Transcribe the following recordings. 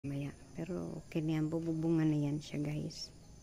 Maya. Pero okay na yan. Bububungan na yan siya, guys.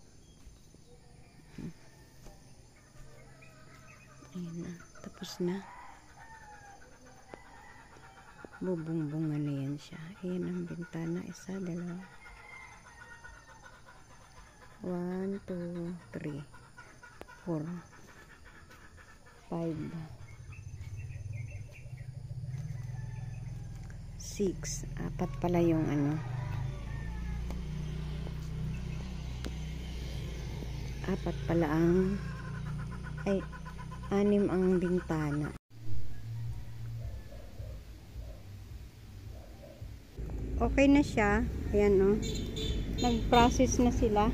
Ayan na. Tapos na. Bubungan na yan siya. Ayan ang bintana. Isa, dalawa. 1, 2, 3, 4, 5, 6. Apat pala yung ano. Apat pala ang ay 6 ang bintana. Okay na siya. Ayan o. Nag-process na sila.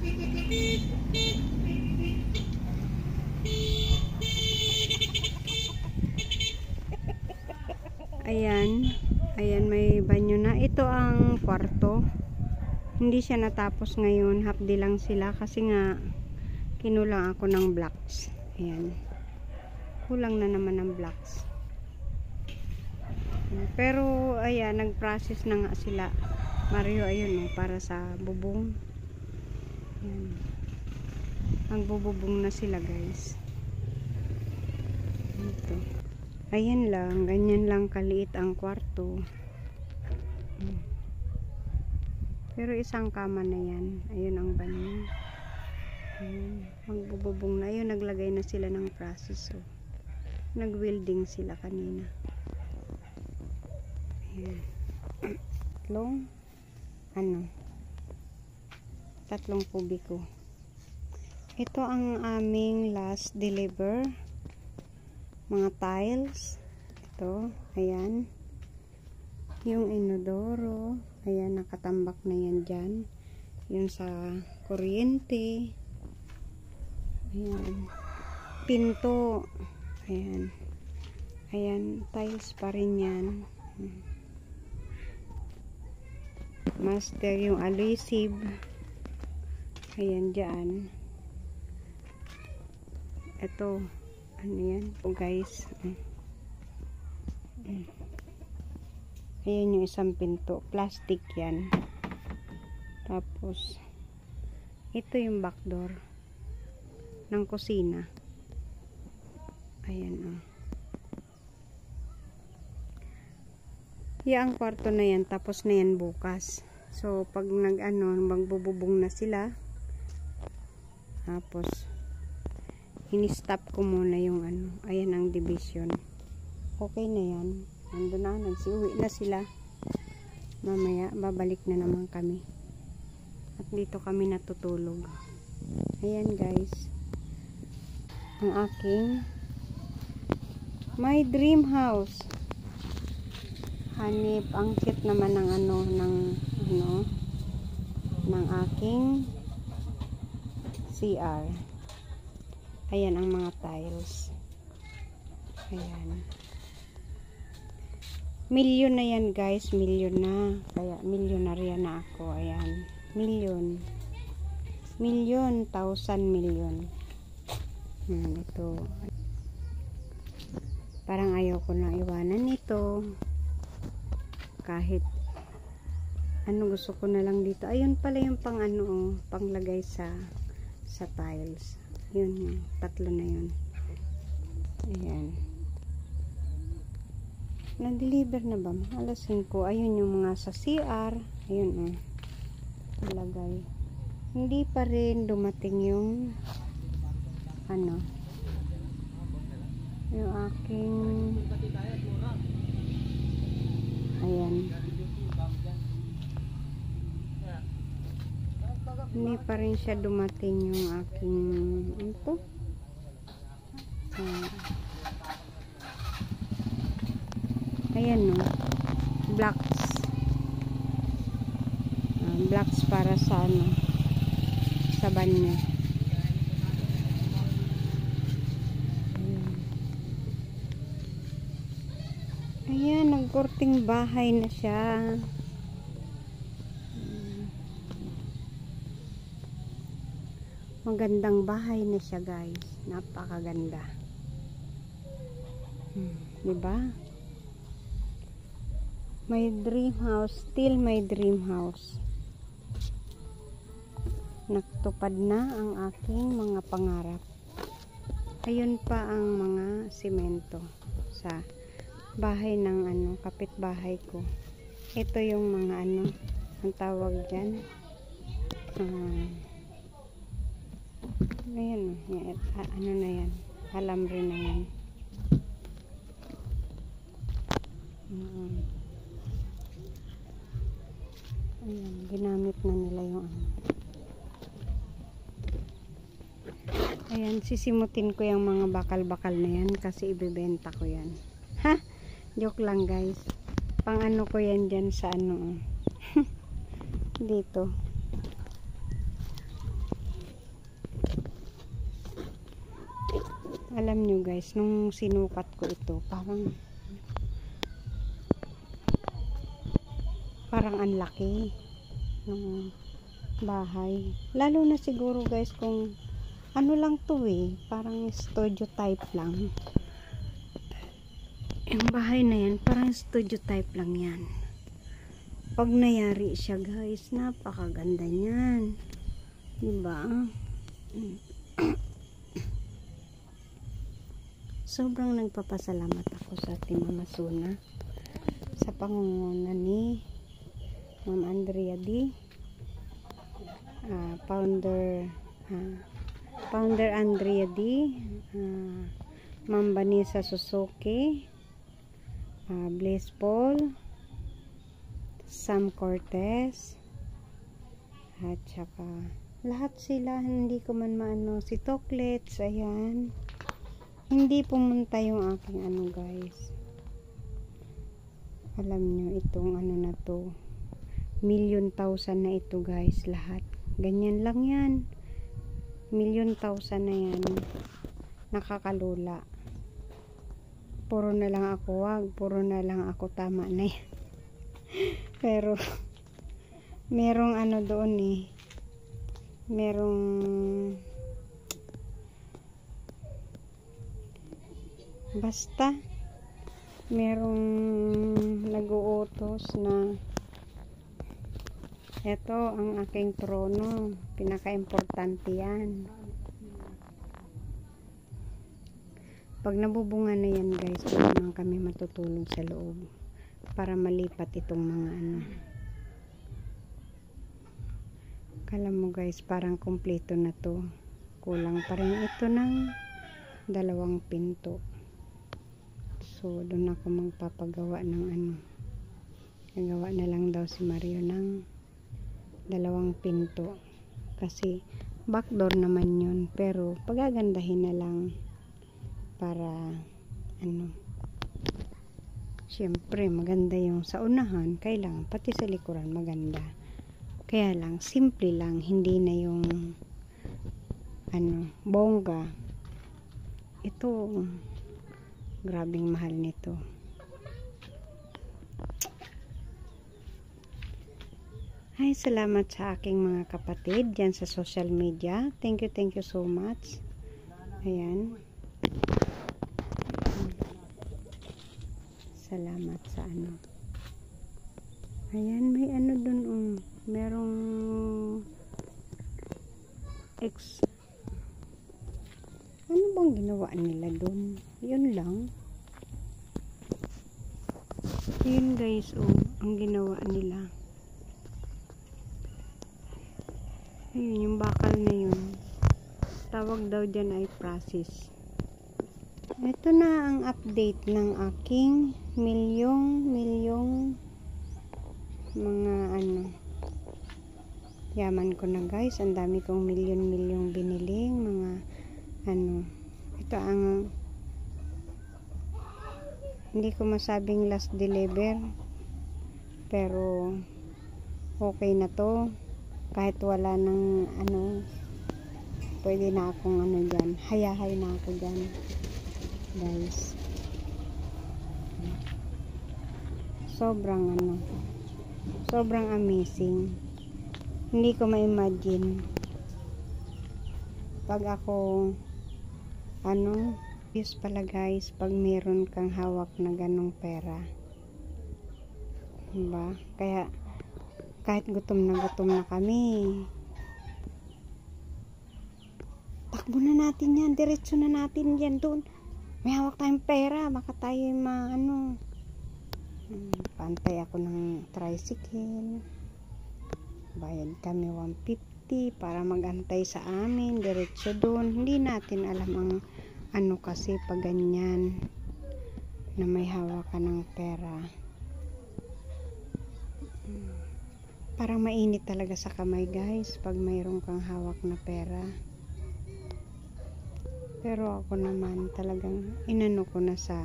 Ayan. Ayan, may banyo na. Ito ang kwarto. Hindi siya natapos ngayon. Half day lang sila kasi nga kinulang ako ng blocks. Ayan. Kulang na naman ng blocks. Pero ayan, nag-process na nga sila. Mario, ayun para sa bubong. Ayan. Ang bububong na sila, guys. Ito. Ayan lang, ganyan lang kaliit ang kwarto. Pero isang kama na yan. Ayun ang banyo. Ayan. Magbububong na. Ayun, naglagay na sila ng process. So, nag-welding sila kanina. Ayan. Tatlong kubiko. Ito ang aming last deliver. Mga tiles. Ito. Ayan. Yung inodoro. Ayan, nakatambak na yan dyan. Yung sa kuryente. Ayan. Pinto. Ayan. Ayan. Tiles pa rin yan. Master yung adhesive. Ayan dyan. Ito. Ano yan? O guys. Ayan yung isang pinto. Plastic yan. Tapos, ito yung back door ng kusina. Ayan o. Yan ang kwarto na yan. Tapos na yan bukas. So, pag magbububong na sila. Tapos, ini-stop ko muna yung ayan ang division. Okay na yan. Nandun na, nagsiuwi na sila. Mamaya, babalik na naman kami. At dito kami natutulog. Ayan guys. Ang aking my dream house. Hanip, ang cute naman ng ng aking CR. Ayan ang mga tiles. Ayan. Milyon na yan guys. Milyon na. Kaya milyonarya na ako. Ayan. Milyon. Milyon. 1,000 milyon. Ito. Parang ayaw ko na iwanan ito. Kahit gusto ko na lang dito. Ayun pala yung panglagay sa tiles. Yun, tatlo na yun. Ayan. Na-deliver na ba? Alas 5. Ayun yung mga sa CR. Ayun ilagay. Hindi pa rin dumating yung yung aking ayan. Hindi pa rin siya dumating yung aking ayan blocks. Blocks para sa sa banyo. Ayan, nagkorting bahay na siya. Magandang bahay na siya guys. Napakaganda. Diba? My dream house, still my dream house. Nagtupad na ang aking mga pangarap. Ayun pa ang mga simento sa bahay ng kapitbahay ko. Ito yung mga ang tawag dyan. Ayan, na yan. Alambre na yan. Ayan, ginamit na nila yung Ayan, sisimutin ko yung mga bakal-bakal na yan kasi ibebenta ko yan. Ha? Joke lang guys. Pang ko yan dyan sa dito. Alam nyo guys, nung sinukat ko ito, parang ang laki ng bahay. Lalo na siguro guys kung lang to parang studio type lang. Yung bahay na yan, parang studio type lang yan. Pag nayari siya guys, napakaganda niyan. Diba? Sobrang nagpapasalamat ako sa Team Mama Suna sa pangunguna ni Ma'am Andrea D, Founder Andrea D, Ma'am Vanessa Suzuki, Blaze Paul, Sam Cortez, at saka lahat sila, hindi ko man maano, si Toklets, ayan. Hindi pumunta yung aking guys. Alam nyo, itong na to, 1,000,000 na ito guys, lahat. Ganyan lang yan. 1,000,000 na yan. Nakakalula. Puro na lang ako wag, puro na lang ako tama na yan. Pero, merong doon merong basta merong nag-uutos na eto ang aking trono, pinaka-importante yan. Pag nabubunga na yan guys, doon naman kami matutulog sa loob para malipat itong mga kala mo guys, parang kompleto na to, kulang pa rin ito ng 2 pinto. So, doon ako magpapagawa ng gagawa na lang daw si Mario ng 2 pinto. Kasi, backdoor naman yun. Pero, pagagandahin na lang para, syempre, maganda yung sa unahan. Kailangan, pati sa likuran, maganda. Kaya lang, simple lang. Hindi na yung, bongga. Ito, grabing mahal nito. Ay, salamat sa aking mga kapatid dyan sa social media. Thank you so much. Ayan. Salamat sa Ayan, may dun merong bang ginawa nila dun? Yun lang. Yun guys, ang ginawa nila. Ayun, yung bakal na yun. Tawag daw dyan ay process. Ito na ang update ng aking milyong mga yaman ko na guys. Ang dami kong milyon biniling mga ito ang hindi ko masabing last deliver, pero okay na to. Kahit wala ng pwede na akong dyan, hayahay na ako dyan guys. Sobrang amazing. Hindi ko ma-imagine pag ako yes pala guys, pag meron kang hawak na ganong pera, Diba? Kaya kahit gutom na kami, takbo na natin yan, diretso na natin yan doon. May hawak tayong pera, baka tayo pantay ako ng tricycle, bayad kami 150 para magantay sa amin, diretso doon. Hindi natin alam ang kasi pag ganyan na may hawak ka ng pera, parang mainit talaga sa kamay guys pag mayroon kang hawak na pera. Pero ako naman talagang inano ko na sa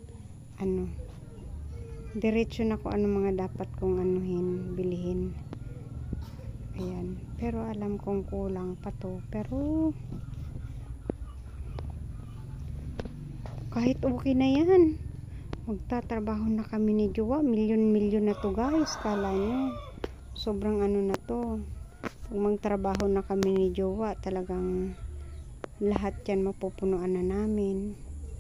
diretso na ko ano mga dapat kong bilhin. Ayan. Pero alam kong kulang pa to. Pero kahit okay na yan. Magtatrabaho na kami ni Jowa. Milyon-milyon na to guys. Kala nyo. Sobrang na to. Pag magtrabaho na kami ni Jowa, talagang lahat yan mapupunuan na namin.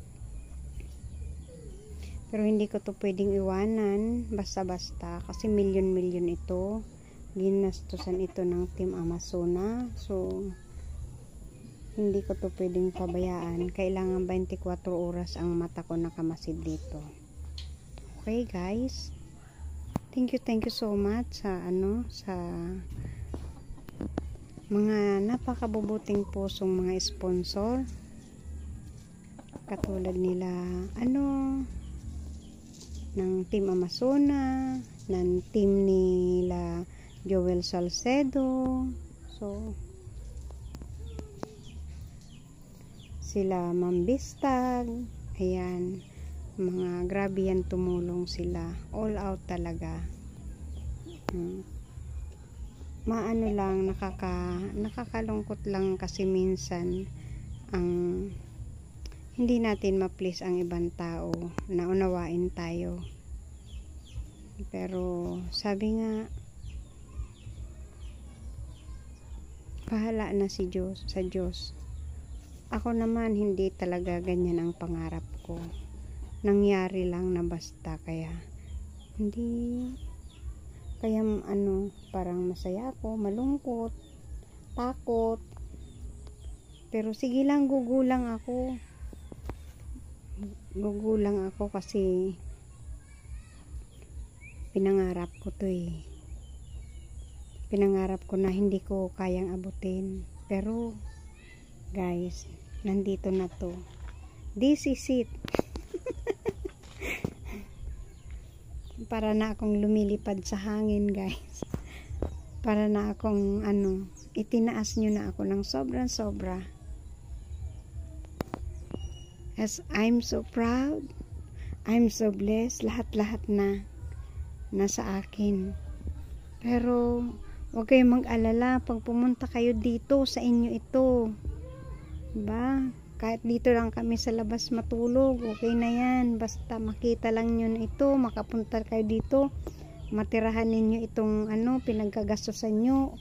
Pero hindi ko to pwedeng iwanan basta-basta kasi milyon-milyon ito. Ginastusan ito ng Team Amazona. So hindi ko to pwedeng pabayaan. Kailangan 24 oras ang mata ko nakamasid dito. Okay guys, thank you so much sa sa mga napakabubuting pusong mga sponsor, katulad nila ng Team Amazona, ng team nila Joel Salcedo, so sila Ma'am Bistag, ayan, mga grabe yan, tumulong sila, all out talaga. Lang, nakakalungkot lang kasi minsan ang hindi natin ma-please ang ibang tao, naunawain tayo. Pero sabi nga, bahala na sa Diyos. Ako naman hindi talaga ganyan ang pangarap ko. Nangyari lang na basta, kaya parang masaya ako, malungkot, takot, pero sige lang, gugulang ako kasi pinangarap ko to pinangarap ko na hindi ko kayang abutin, pero guys, nandito na to, this is it. Para na akong lumilipad sa hangin guys, para na akong itinaas nyo na ako ng sobrang sobra. As I'm so proud, I'm so blessed, lahat na nasa akin. Pero huwag kayong mag-alala pag pumunta kayo dito, sa inyo ito, diba? Kahit dito lang kami sa labas matulog, okay na yan. Basta makita lang nyo na ito, makapunta kayo dito, matirahan ninyo itong pinagkagastosan nyo.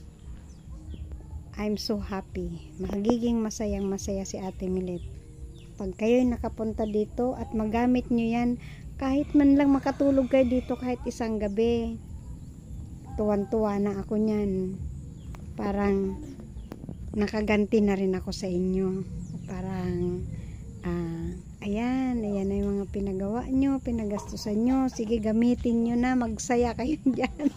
I'm so happy. Magiging masayang-masaya si Ate Milet. Pag kayo'y nakapunta dito at magamit nyo yan, kahit man lang makatulog kayo dito kahit isang gabi, tuwan-tuwa na ako nyan. Parang nakaganti na rin ako sa inyo. Parang ayan na yung mga pinagawa nyo, pinagastusan nyo, sige gamitin nyo na, magsaya kayo dyan.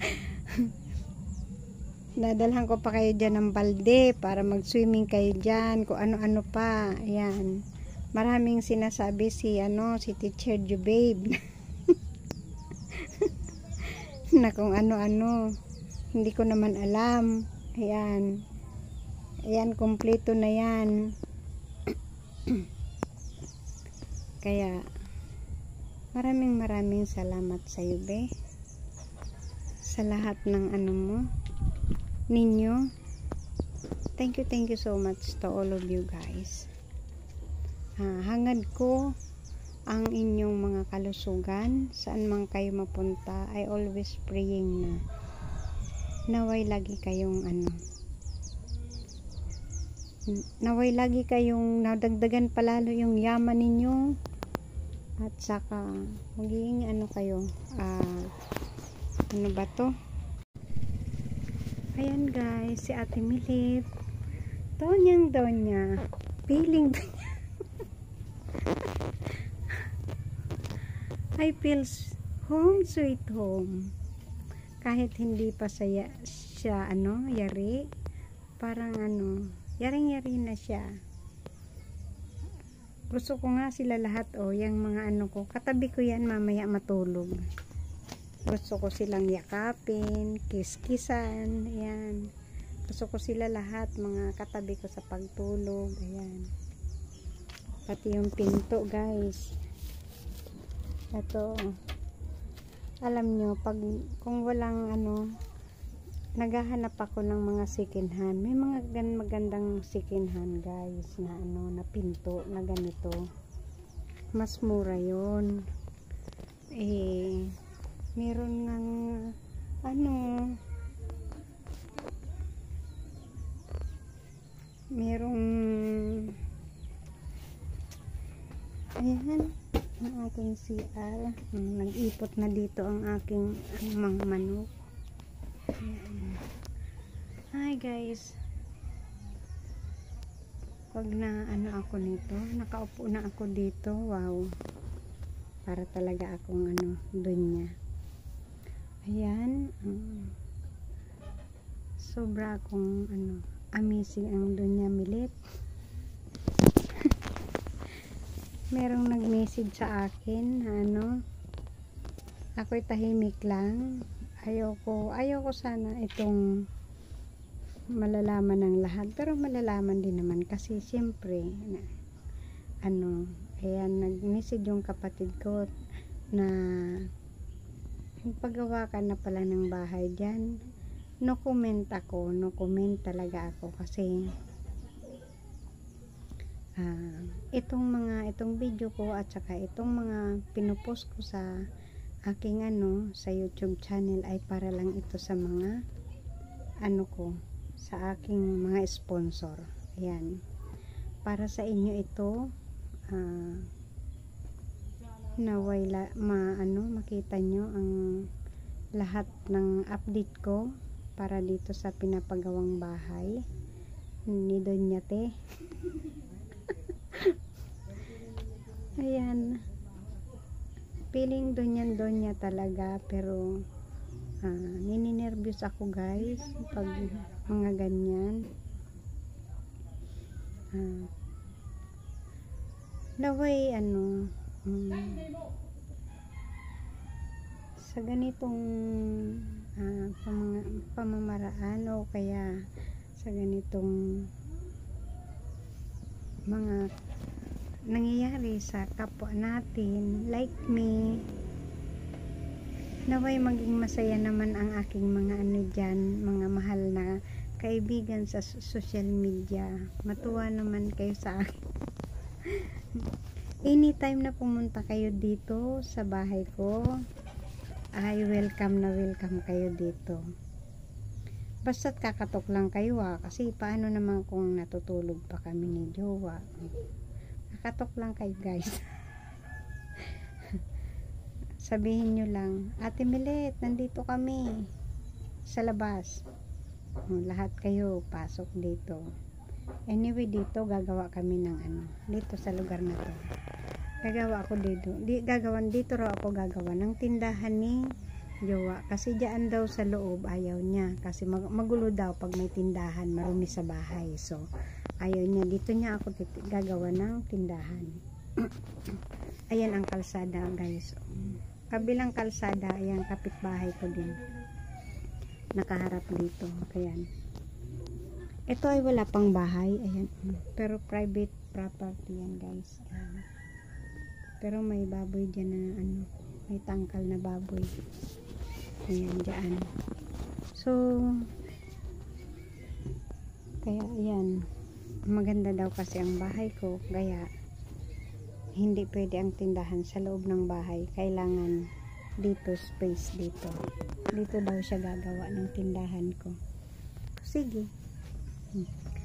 Dadalhan ko pa kayo dyan ng balde para mag-swimming kayo dyan, kung ano-ano pa. Ayan, maraming sinasabi si Teacher Jubabe na kung ano-ano, hindi ko naman alam. Ayan, kompleto na yan. Kaya maraming salamat sa iyo, be, sa lahat ng ninyo. Thank you so much to all of you guys. Hangad ko ang inyong mga kalusugan, saan man kayo mapunta. I always praying na naway lagi kayong naway lagi kayong nadagdagan palalo yung yaman ninyo, At saka magiging ano kayo, ano ba to? Ayan guys, si Ate Milit, Tonyang Donya, feeling I feel home sweet home. Kahit hindi pa siya ano, yari, parang ano, yaring-yari na siya. Gusto ko nga sila lahat, yung mga ano ko, katabi ko yan mamaya matulog. Gusto ko silang yakapin, kiss-kissan, ayan. Gusto ko sila lahat, mga katabi ko sa pagtulog, ayan. Pati yung pinto, guys. Ito, alam nyo, kung walang ano, naghahanap ako ng mga second hand. May mga magandang second hand, guys, na ano, na pinto, na ganito. Mas mura yon. Meron ng ano, merong ayan, ang aking CR. Nag-ipot na dito ang aking mga manok. Hi guys, pag na ano ako nito, nakaupo na ako dito, wow, para talaga akong ano, donya. Ayan, sobra akong ano, amazing ang Donya Milit. Merong nag-message sa akin, ano, ako'y tahimik lang, ayoko sana itong malalaman ng lahat, pero malalaman din naman kasi siyempre ano, ayan, nag-message yung kapatid ko na paggawa ka na pala ng bahay dyan. No comment talaga ako kasi itong video ko at saka itong mga pinupost ko sa aking ano, sa YouTube channel ay para lang ito sa mga ano ko, sa aking mga sponsor. Ayan, para sa inyo ito, naway makita nyo ang lahat ng update ko para dito sa pinapagawang bahay ni Donyate. Ayan, feeling Donya talaga, pero nininervyos ako guys pag mga ganyan. Naway ano, sa ganitong pamamaraan o kaya sa ganitong mga nangyayari sa kapwa natin like me, naway maging masaya naman ang aking mga ano dyan, mga mahal na kaibigan sa social media. Matuwa naman kayo sa akin. Anytime na pumunta kayo dito sa bahay ko, ay welcome kayo dito. Basta't kakatok lang kayo kasi paano naman kung natutulog pa kami ni Jowa. Kakatok lang kayo guys. Sabihin nyo lang, Ate Milit, nandito kami sa labas. Lahat kayo pasok dito. Anyway, dito gagawa kami ng ano, dito sa lugar na to. Gagawa ako dito. Dito raw ako gagawa ng tindahan ni Jowa. Kasi diyan daw sa loob ayaw niya. Kasi magulo daw pag may tindahan, marumi sa bahay. So, ayaw niya. Dito niya ako gagawa ng tindahan. Ayan ang kalsada guys. Kabilang kalsada, ayan kapitbahay ko din. Nakaharap dito. Ayan. Ito ay wala pang bahay. Ayan. Pero private property yan guys. Ayan. Pero may baboy dyan na ano, may tangkal na baboy. Ayan dyan. So, kaya ayan, maganda daw kasi ang bahay ko. Kaya, hindi pwede ang tindahan sa loob ng bahay. Kailangan dito, space dito. Dito daw siya gagawa ng tindahan ko. Sige.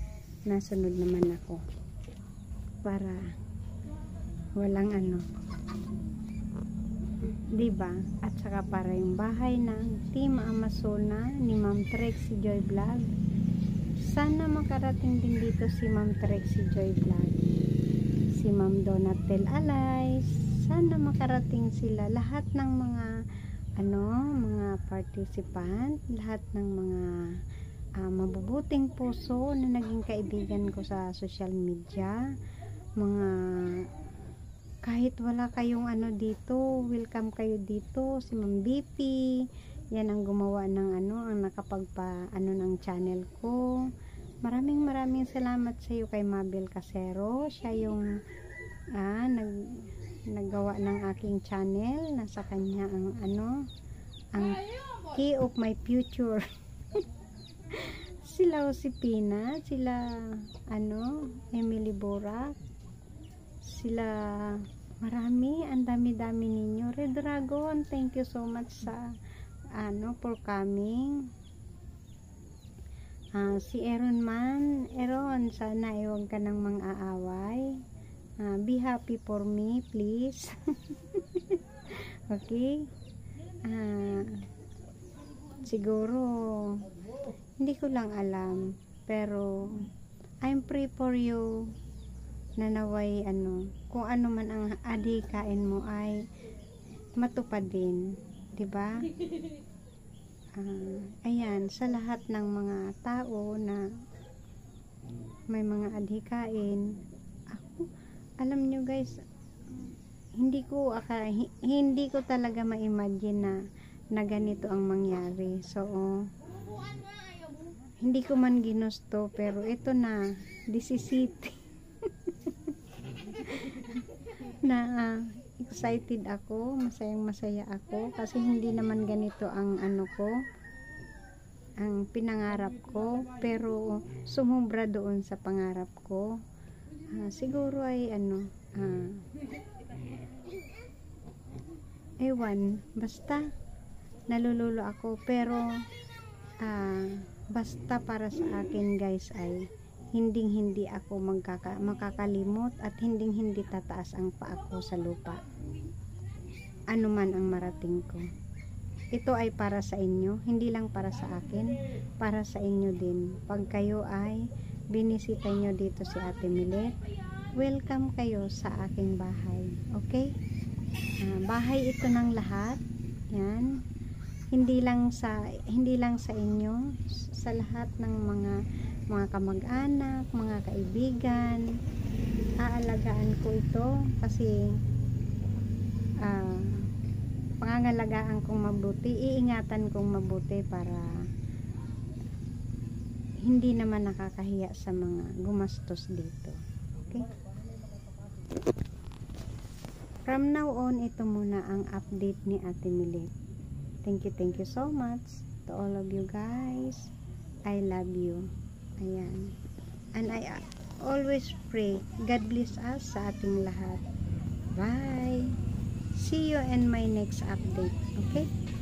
Nasunod naman ako. Para walang ano, Diba? At saka para yung bahay ng Team Amazona ni Ma'am Trixie Joy Vlog. Sana makarating din dito si Ma'am Trixie Joy Vlog. Si Ma'am Donatel Alay. Sana makarating sila. Lahat ng mga mga participant, lahat ng mga mabubuting puso na naging kaibigan ko sa social media. Mga kahit wala kayong dito, welcome kayo dito. Si Ma'am BP, yan ang gumawa ng ang nakapagpa ng channel ko. Maraming salamat sa iyo kay Mabel Casero. Siya yung naggawa ng aking channel. Nasa kanya ang ang key of my future. Sila Josepina, sila Emily Borak, sila marami, ang dami-dami ninyo. Red Dragon, thank you so much sa for coming. Si Aaron man, Aaron, sana huwag ka nang mang-aaway. Be happy for me, please. Okay? Siguro hindi ko lang alam, pero I'm pray for you na naway kung ano man ang adhikain mo ay matupad din, 'di ba? Ayan, sa lahat ng mga tao na may mga adhikain, ako, alam nyo guys, hindi ko talaga ma-imagine na ganito ang mangyari. So hindi ko man ginusto, pero ito na, disisiti. Na excited ako, masaya ako kasi hindi naman ganito ang ang pinangarap ko, pero sumubra doon sa pangarap ko. Siguro ay ewan, basta nalululo ako, pero basta para sa akin guys ay hindi ako makakalimot at hindi tataas ang paa ko sa lupa. Ano man ang marating ko. Ito ay para sa inyo, hindi lang para sa akin, para sa inyo din. Pag kayo ay binisita nyo dito si Ate Milet, welcome kayo sa aking bahay. Okay? Bahay ito ng lahat. Yan. Hindi lang sa inyo, sa lahat ng mga kamag-anak, mga kaibigan. Aalagaan ko ito kasi pangangalagaan kong mabuti, iingatan kong mabuti para hindi naman nakakahiya sa mga gumastos dito. Okay? From now on, ito muna ang update ni Ate Milet. Thank you so much to all of you guys. I love you. Ayan. And I always pray, God bless us sa ating lahat. Bye. See you in my next update. Okay?